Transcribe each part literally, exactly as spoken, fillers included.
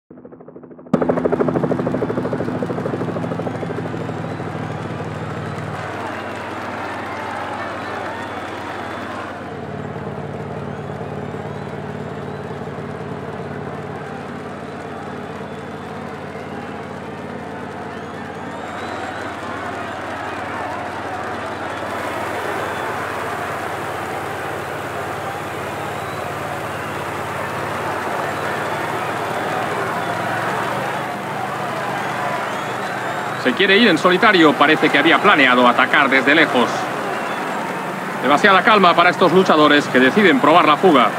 Se quiere ir en solitario, parece que había planeado atacar desde lejos. Demasiada calma para estos luchadores que deciden probar la fuga.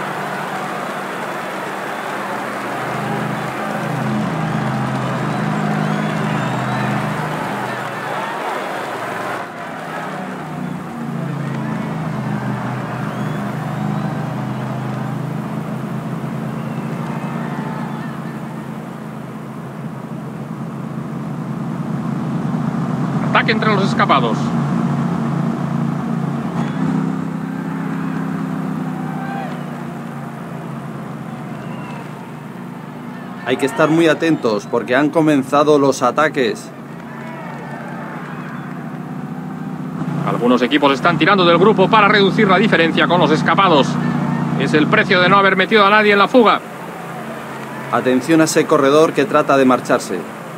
Ataque entre los escapados. Hay que estar muy atentos porque han comenzado los ataques. Algunos equipos están tirando del grupo para reducir la diferencia con los escapados. Es el precio de no haber metido a nadie en la fuga. Atención a ese corredor que trata de marcharse.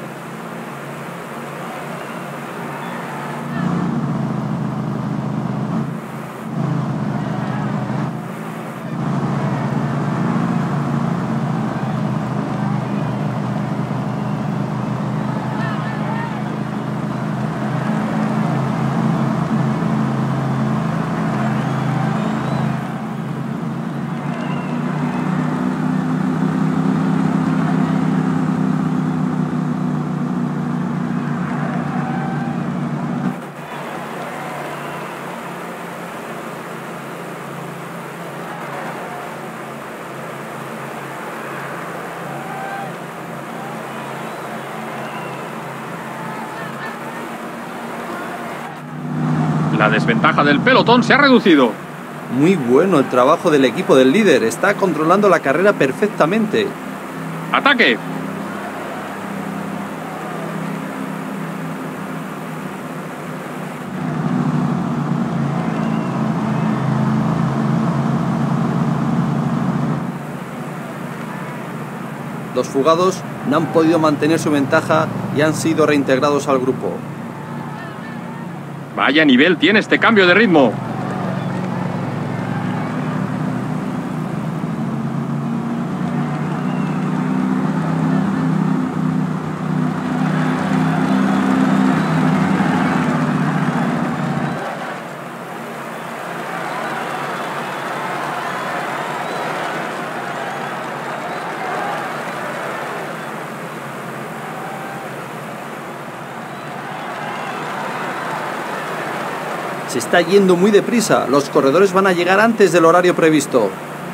La desventaja del pelotón se ha reducido. Muy bueno el trabajo del equipo del líder. Está controlando la carrera perfectamente. ¡Ataque! Los fugados no han podido mantener su ventaja y han sido reintegrados al grupo. Vaya nivel tiene este cambio de ritmo. Se está yendo muy deprisa. Los corredores van a llegar antes del horario previsto.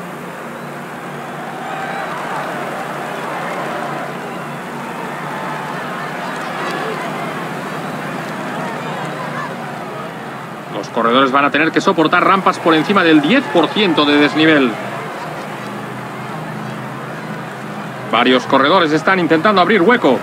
Los corredores van a tener que soportar rampas por encima del diez por ciento de desnivel. Varios corredores están intentando abrir hueco.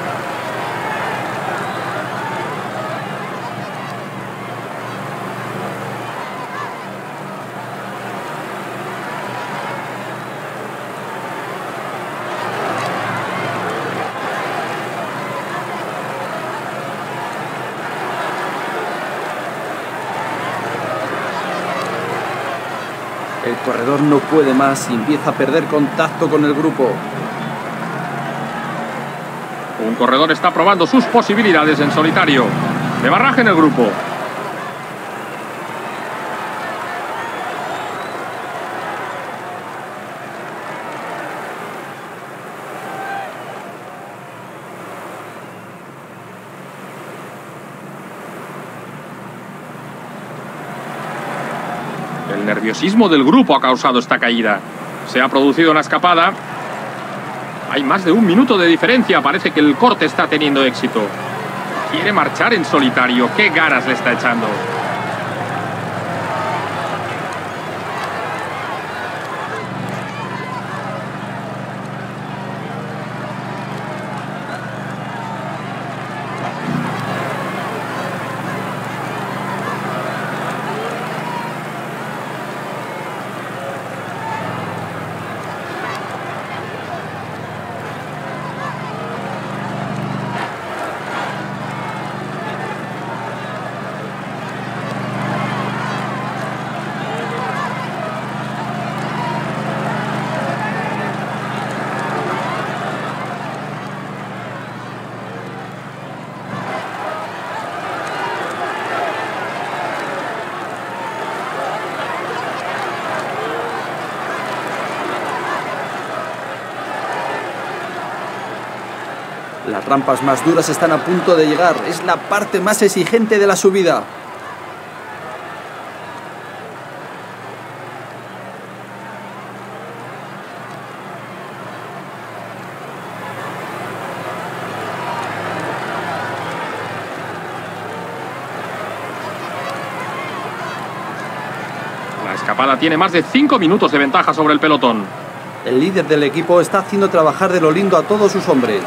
El corredor no puede más y empieza a perder contacto con el grupo. Un corredor está probando sus posibilidades en solitario. De barraje en el grupo. El nerviosismo del grupo ha causado esta caída. Se ha producido una escapada. Hay más de un minuto de diferencia. Parece que el corte está teniendo éxito. Quiere marchar en solitario. ¡Qué ganas le está echando! Las rampas más duras están a punto de llegar. Es la parte más exigente de la subida. La escapada tiene más de cinco minutos de ventaja sobre el pelotón. El líder del equipo está haciendo trabajar de lo lindo a todos sus hombres.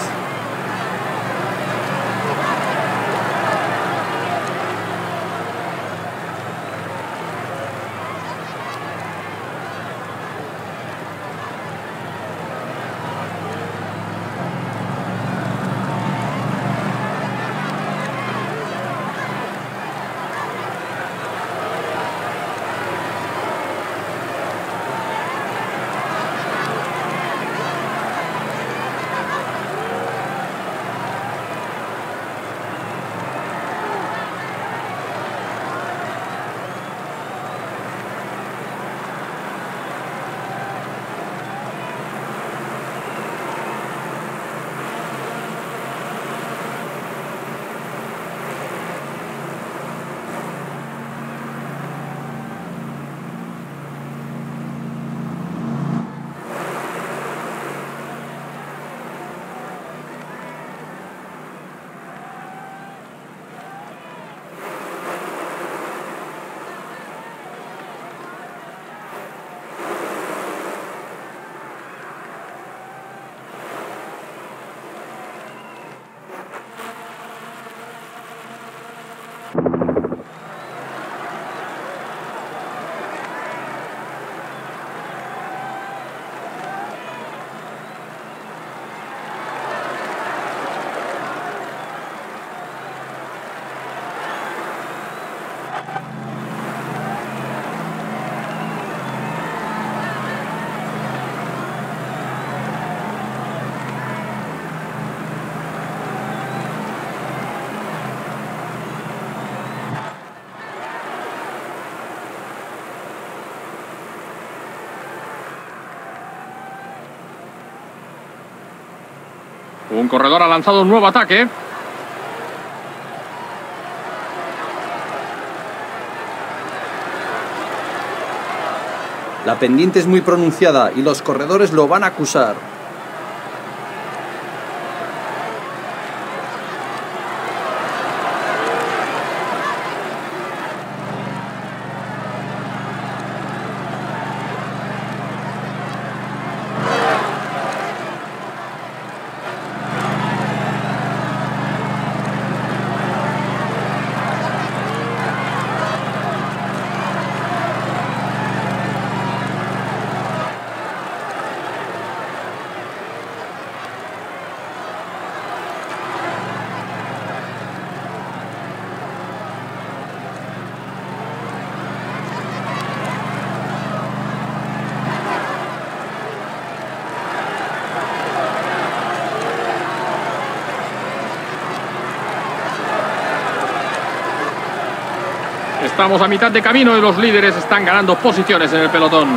Un corredor ha lanzado un nuevo ataque. La pendiente es muy pronunciada y los corredores lo van a acusar. Estamos a mitad de camino y los líderes están ganando posiciones en el pelotón.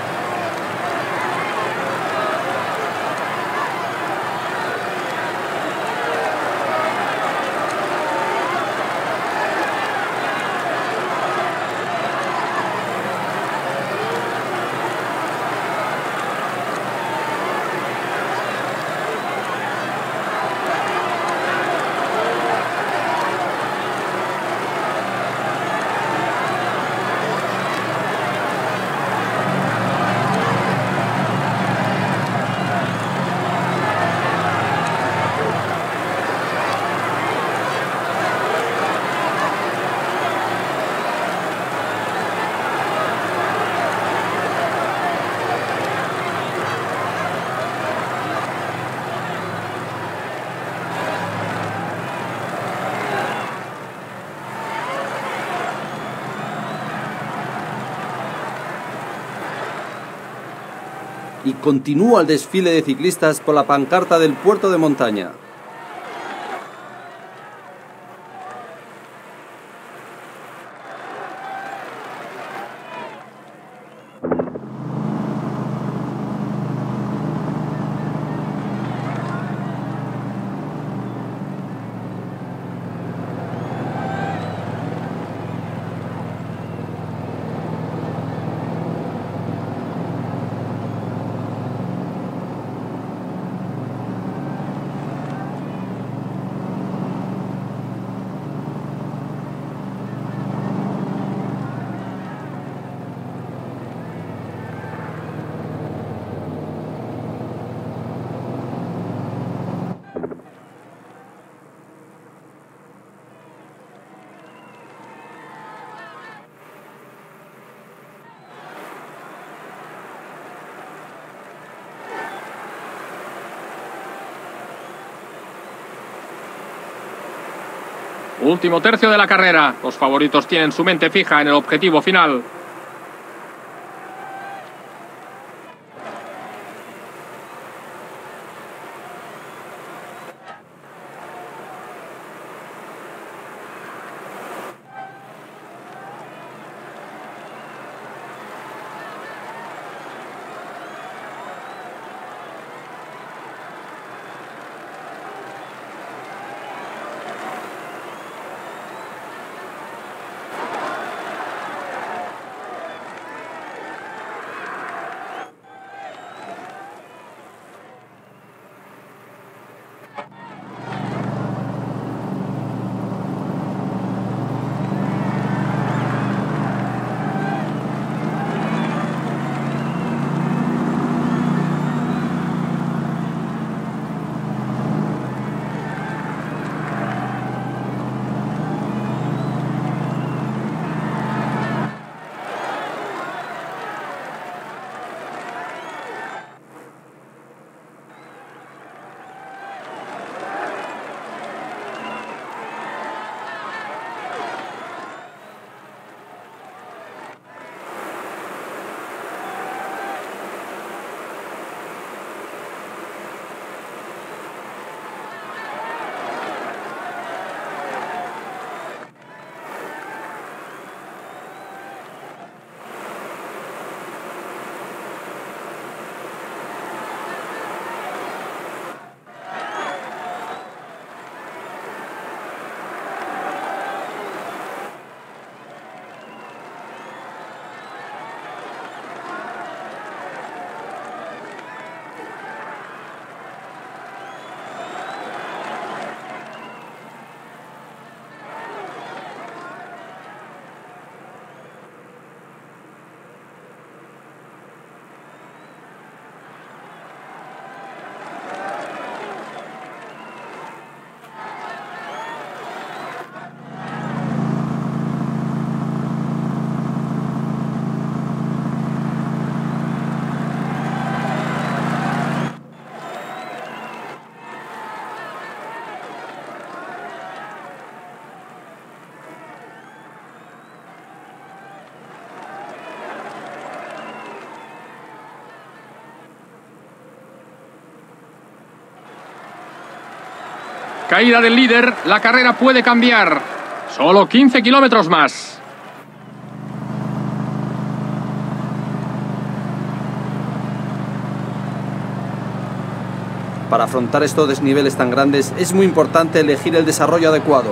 Y continúa el desfile de ciclistas por la pancarta del puerto de montaña. Último tercio de la carrera. Los favoritos tienen su mente fija en el objetivo final. Caída del líder, la carrera puede cambiar. Solo quince kilómetros más. Para afrontar estos desniveles tan grandes es muy importante elegir el desarrollo adecuado.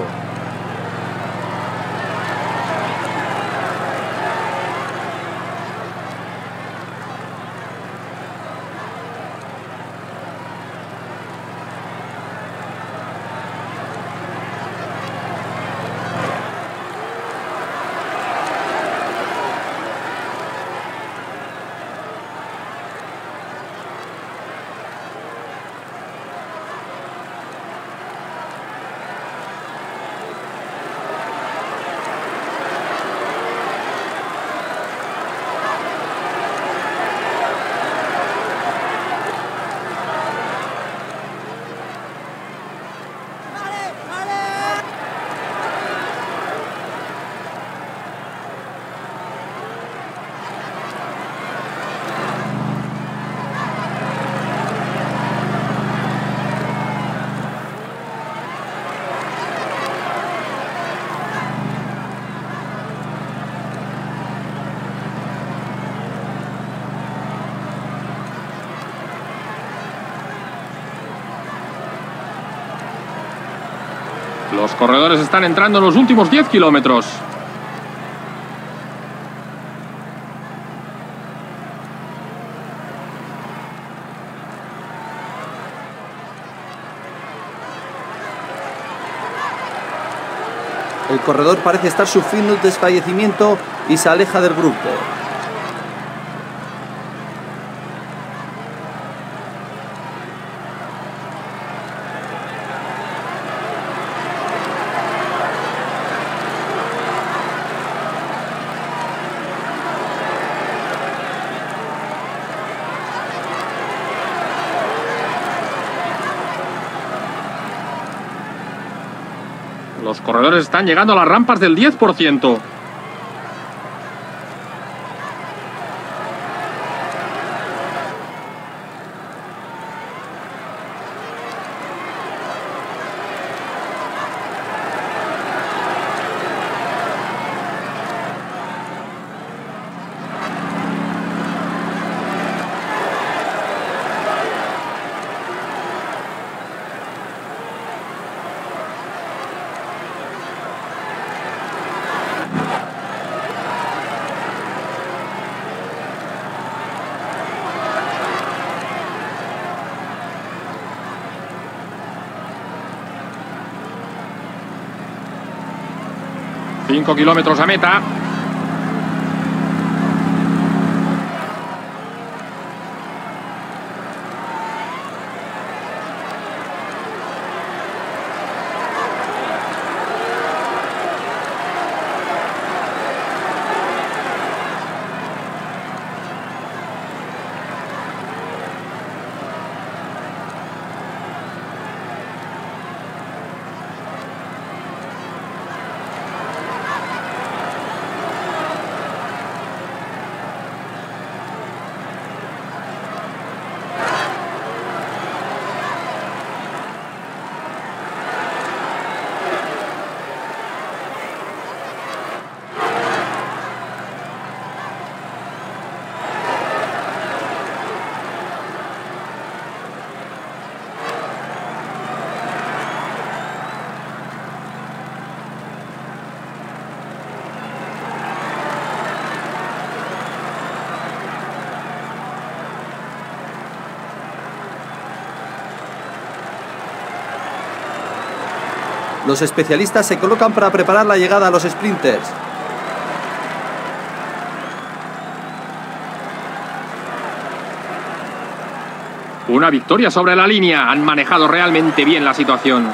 Los corredores están entrando en los últimos diez kilómetros. El corredor parece estar sufriendo un desfallecimiento y se aleja del grupo. Los corredores están llegando a las rampas del diez por ciento. Cinco kilómetros a meta. Los especialistas se colocan para preparar la llegada a los sprinters. Una victoria sobre la línea. Han manejado realmente bien la situación.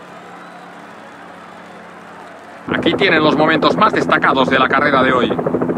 Aquí tienen los momentos más destacados de la carrera de hoy.